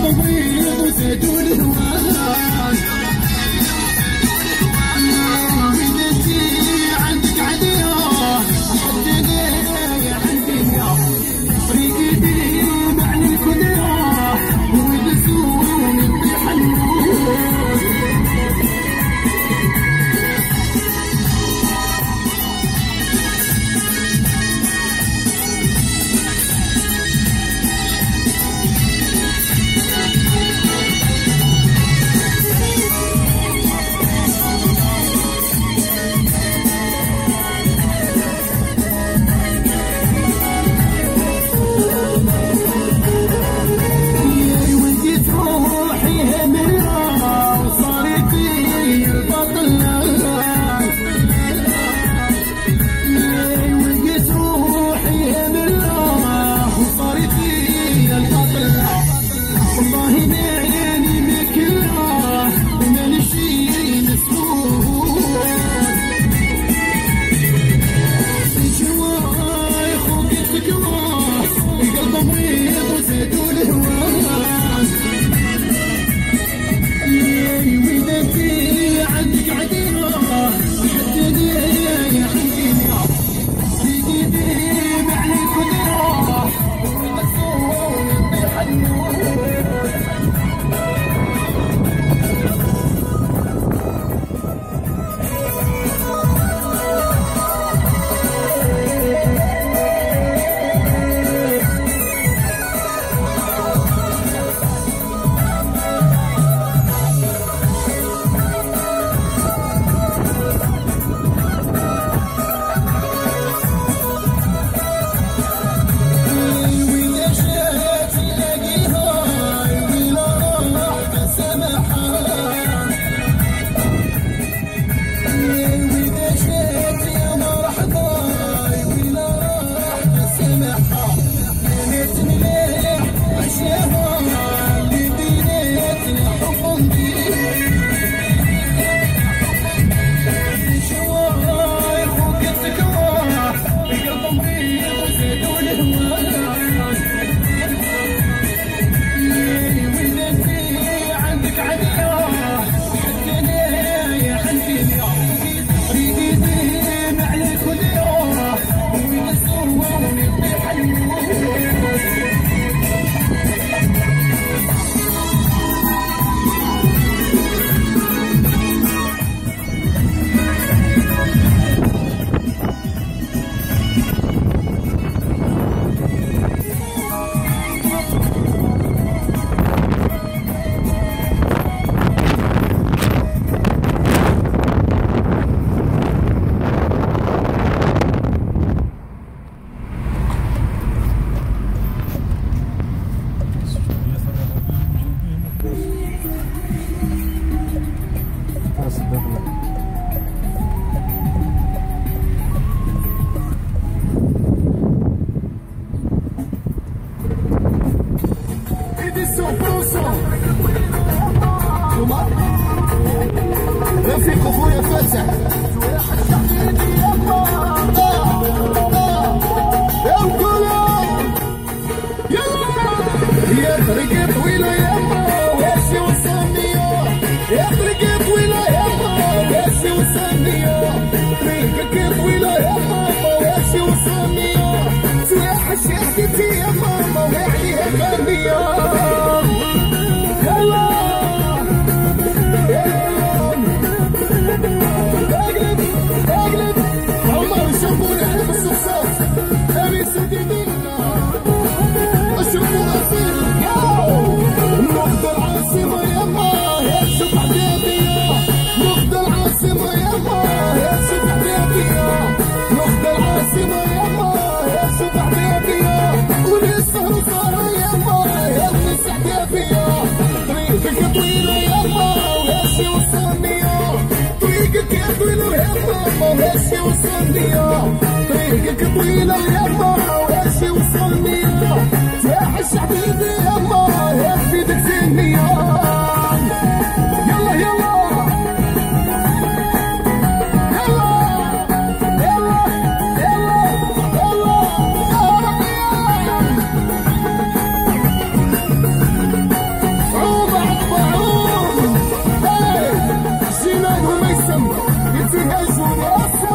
تبيض وزادوا الهوان ولدتي عندك عديا حدني عندي طريقي معني الكدرة ويدسوني بحنون رفيق اخويا فاتح يا الكلام يا طريق طويلة يما واشي وصلني يا طريق طويلة يما واشي وصلني طريقك طويلة يما واشي وصلني سواح شهدتي يا ماما وعليها غنية طريقك طويلة يما وهالشي وصلني تاحش حبيبي يما يا ايدك زيني يلا يلا يتهجوا